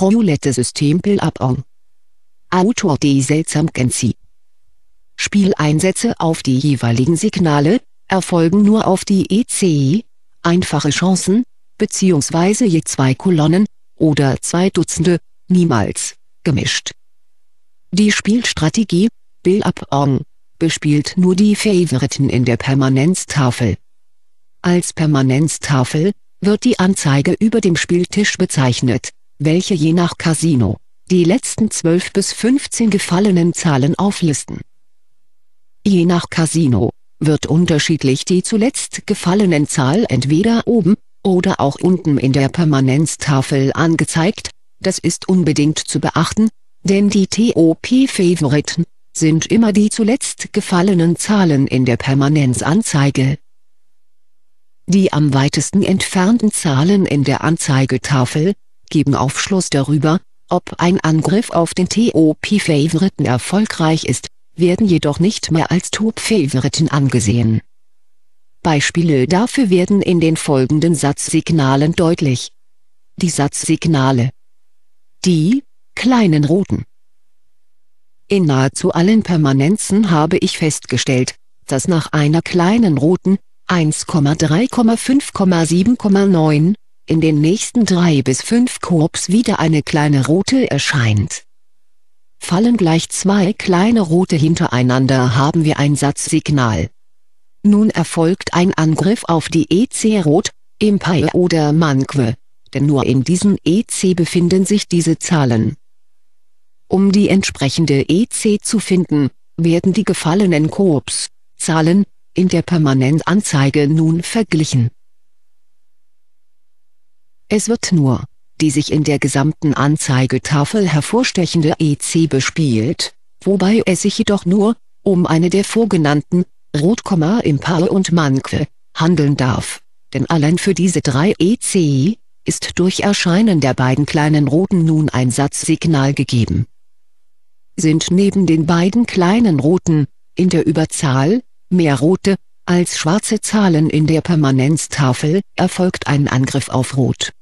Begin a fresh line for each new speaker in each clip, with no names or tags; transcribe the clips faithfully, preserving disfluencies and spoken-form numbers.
Roulette-System Billabong. Autor D. Seltsam-Genzi. Spieleinsätze auf die jeweiligen Signale erfolgen nur auf die E C, einfache Chancen, beziehungsweise je zwei Kolonnen, oder zwei Dutzende, niemals, gemischt. Die Spielstrategie, Billabong, bespielt nur die Favoriten in der Permanenztafel. Als Permanenztafel wird die Anzeige über dem Spieltisch bezeichnet, welche je nach Casino die letzten zwölf bis fünfzehn gefallenen Zahlen auflisten. Je nach Casino wird unterschiedlich die zuletzt gefallenen Zahl entweder oben oder auch unten in der Permanenztafel angezeigt. Das ist unbedingt zu beachten, denn die T O P-Favoriten sind immer die zuletzt gefallenen Zahlen in der Permanenzanzeige. Die am weitesten entfernten Zahlen in der Anzeigetafel geben Aufschluss darüber, ob ein Angriff auf den T O P-Favoriten erfolgreich ist, werden jedoch nicht mehr als Top-Favoriten angesehen. Beispiele dafür werden in den folgenden Satzsignalen deutlich. Die Satzsignale. Die kleinen roten. In nahezu allen Permanenzen habe ich festgestellt, dass nach einer kleinen roten eins Komma drei Komma fünf Komma sieben Komma neun in den nächsten drei bis fünf Korps wieder eine kleine rote erscheint. Fallen gleich zwei kleine rote hintereinander, haben wir ein Satzsignal. Nun erfolgt ein Angriff auf die E C Rot, Empire oder Manque, denn nur in diesen E C befinden sich diese Zahlen. Um die entsprechende E C zu finden, werden die gefallenen Korps, Zahlen, in der Permanenzanzeige nun verglichen. Es wird nur die sich in der gesamten Anzeigetafel hervorstechende E C bespielt, wobei es sich jedoch nur um eine der vorgenannten, Rot, Empire und Manque, handeln darf, denn allein für diese drei E C ist durch Erscheinen der beiden kleinen roten nun ein Satzsignal gegeben. Sind neben den beiden kleinen roten, in der Überzahl, mehr rote, als schwarze Zahlen in der Permanenztafel, erfolgt ein Angriff auf Rot.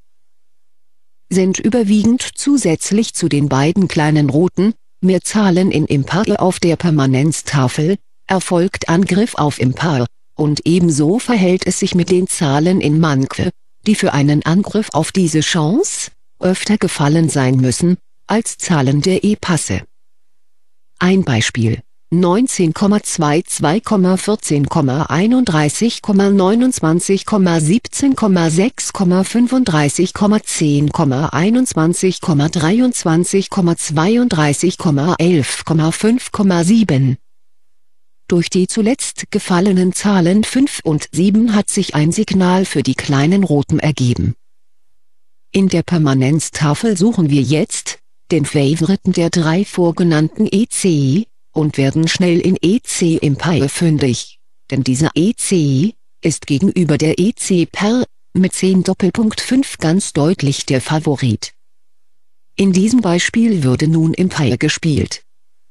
Sind überwiegend zusätzlich zu den beiden kleinen roten, mehr Zahlen in Empire auf der Permanenztafel, erfolgt Angriff auf Empire, und ebenso verhält es sich mit den Zahlen in Manque, die für einen Angriff auf diese Chance öfter gefallen sein müssen, als Zahlen der E-Passe. Ein Beispiel: neunzehn Komma zweiundzwanzig Komma vierzehn Komma einunddreißig Komma neunundzwanzig Komma siebzehn Komma sechs Komma fünfunddreißig Komma zehn Komma einundzwanzig Komma dreiundzwanzig Komma zweiunddreißig Komma elf Komma fünf Komma sieben. Durch die zuletzt gefallenen Zahlen fünf und sieben hat sich ein Signal für die kleinen roten ergeben. In der Permanenztafel suchen wir jetzt den Favoriten der drei vorgenannten E C und werden schnell in E C Empire fündig, denn dieser E C ist gegenüber der E C Per mit zehn Doppelpunkt fünf ganz deutlich der Favorit. In diesem Beispiel würde nun Empire gespielt.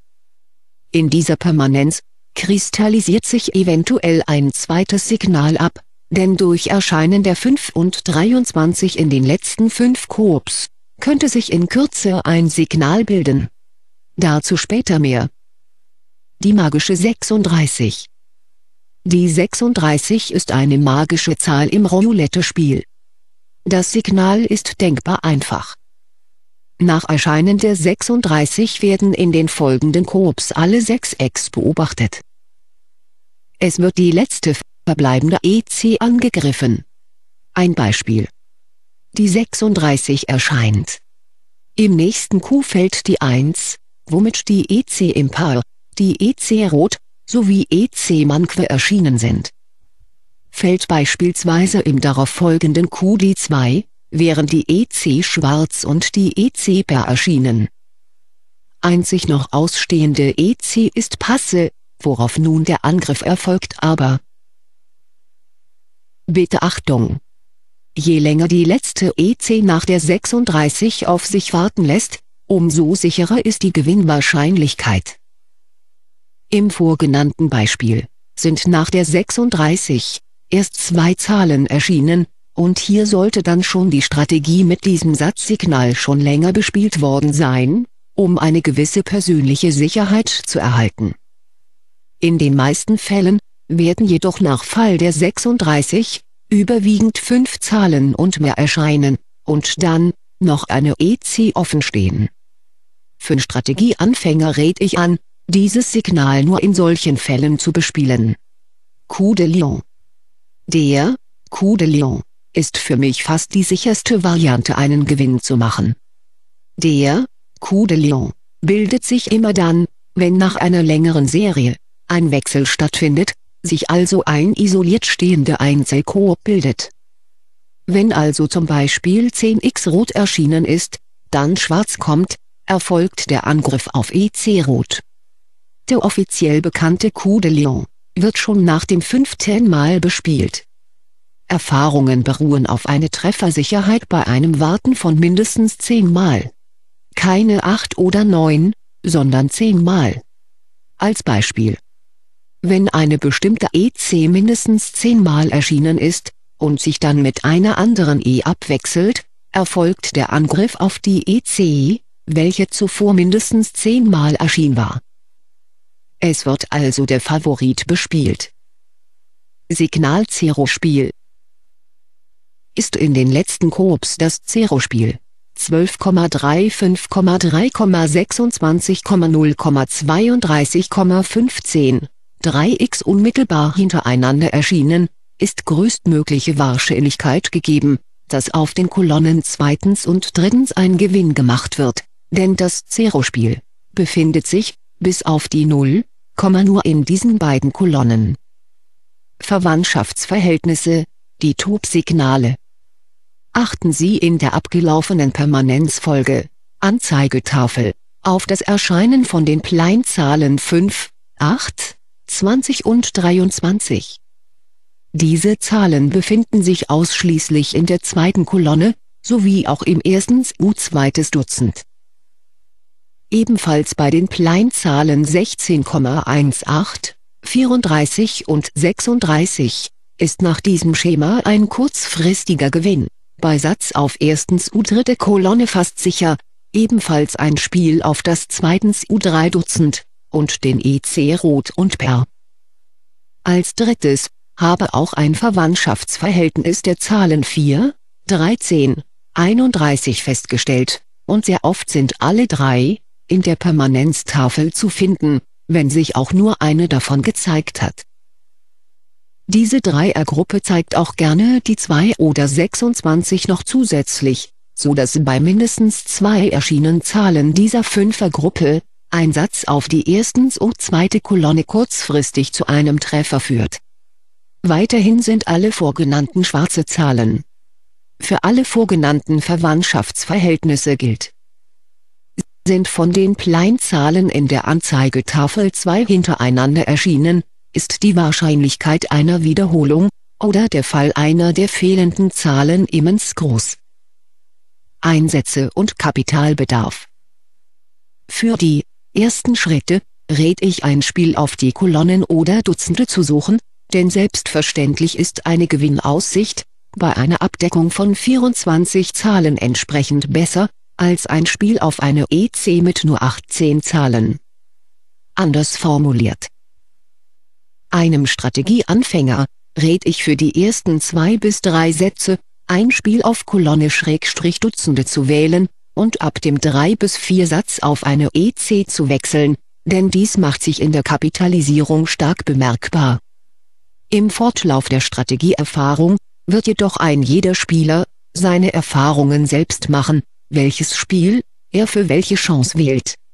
In dieser Permanenz kristallisiert sich eventuell ein zweites Signal ab, denn durch Erscheinen der fünf und dreiundzwanzig in den letzten fünf Korps könnte sich in Kürze ein Signal bilden. Dazu später mehr. Die magische sechsunddreißig. Die sechsunddreißig ist eine magische Zahl im Roulette-Spiel. Das Signal ist denkbar einfach. Nach Erscheinen der sechsunddreißig werden in den folgenden Korps alle sechs Ecks beobachtet. Es wird die letzte verbleibende E C angegriffen. Ein Beispiel: Die sechsunddreißig erscheint. Im nächsten Coup fällt die eins, womit die E C Empire, die E C Rot, sowie E C Manque erschienen sind. Fällt beispielsweise im darauffolgenden Coup die zwei, wären die E C Schwarz und die E C Per erschienen. Einzig noch ausstehende E C ist Passe, worauf nun der Angriff erfolgt, aber bitte Achtung! Je länger die letzte E C nach der sechsunddreißig auf sich warten lässt, umso sicherer ist die Gewinnwahrscheinlichkeit. Im vorgenannten Beispiel sind nach der sechsunddreißig erst zwei Zahlen erschienen, und hier sollte dann schon die Strategie mit diesem Satzsignal schon länger bespielt worden sein, um eine gewisse persönliche Sicherheit zu erhalten. In den meisten Fällen werden jedoch nach Fall der sechsunddreißig überwiegend fünf Zahlen und mehr erscheinen, und dann noch eine E C offen stehen. Für Strategieanfänger rät ich an, dieses Signal nur in solchen Fällen zu bespielen. Coup de Lion. Der Coup de Lion ist für mich fast die sicherste Variante, einen Gewinn zu machen. Der Coup de Lion bildet sich immer dann, wenn nach einer längeren Serie ein Wechsel stattfindet, sich also ein isoliert stehender Einzelkoop bildet. Wenn also zum Beispiel zehn X Rot erschienen ist, dann Schwarz kommt, erfolgt der Angriff auf E C Rot. Der offiziell bekannte Coup de Lion wird schon nach dem fünften Mal bespielt. Erfahrungen beruhen auf einer Treffersicherheit bei einem Warten von mindestens zehn Mal. Keine acht oder neun, sondern zehn Mal. Als Beispiel: Wenn eine bestimmte E C mindestens zehn Mal erschienen ist, und sich dann mit einer anderen E abwechselt, erfolgt der Angriff auf die E C, welche zuvor mindestens zehn Mal erschien war. Es wird also der Favorit bespielt. Signal-Zero-Spiel ist in den letzten Coops das Zero-Spiel. zwölf Komma drei, fünf Komma drei, sechsundzwanzig Komma null, zweiunddreißig Komma fünfzehn, drei X unmittelbar hintereinander erschienen, ist größtmögliche Wahrscheinlichkeit gegeben, dass auf den Kolonnen zweitens und drittens ein Gewinn gemacht wird, denn das Zero-Spiel befindet sich, bis auf die Null, nur in diesen beiden Kolonnen. Verwandtschaftsverhältnisse, die Top-Signale. Achten Sie in der abgelaufenen Permanenzfolge, Anzeigetafel, auf das Erscheinen von den Pleinzahlen fünf, acht, zwanzig und dreiundzwanzig. Diese Zahlen befinden sich ausschließlich in der zweiten Kolonne, sowie auch im ersten U zweites Dutzend. Ebenfalls bei den Pleinzahlen sechzehn Komma achtzehn, vierunddreißig und sechsunddreißig, ist nach diesem Schema ein kurzfristiger Gewinn, bei Satz auf erstens U dritte Kolonne fast sicher, ebenfalls ein Spiel auf das zweitens U drei Dutzend, und den E C Rot und Pair. Als drittes habe auch ein Verwandtschaftsverhältnis der Zahlen vier, dreizehn, einunddreißig festgestellt, und sehr oft sind alle drei in der Permanenztafel zu finden, wenn sich auch nur eine davon gezeigt hat. Diese Dreiergruppe zeigt auch gerne die zwei oder sechsundzwanzig noch zusätzlich, so dass bei mindestens zwei erschienenen Zahlen dieser Fünfergruppe ein Satz auf die erstens und zweite Kolonne kurzfristig zu einem Treffer führt. Weiterhin sind alle vorgenannten schwarze Zahlen. Für alle vorgenannten Verwandtschaftsverhältnisse gilt: Sind von den Pleinzahlen in der Anzeigetafel zwei hintereinander erschienen, ist die Wahrscheinlichkeit einer Wiederholung, oder der Fall einer der fehlenden Zahlen immens groß. Einsätze und Kapitalbedarf. Für die ersten Schritte rät ich, ein Spiel auf die Kolonnen oder Dutzende zu suchen, denn selbstverständlich ist eine Gewinnaussicht bei einer Abdeckung von vierundzwanzig Zahlen entsprechend besser, als ein Spiel auf eine E C mit nur achtzehn Zahlen. Anders formuliert: Einem Strategieanfänger rät ich für die ersten zwei bis drei Sätze, ein Spiel auf Kolonne-Dutzende zu wählen, und ab dem drei bis vier Satz auf eine E C zu wechseln, denn dies macht sich in der Kapitalisierung stark bemerkbar. Im Fortlauf der Strategieerfahrung wird jedoch ein jeder Spieler seine Erfahrungen selbst machen, welches Spiel er für welche Chance wählt.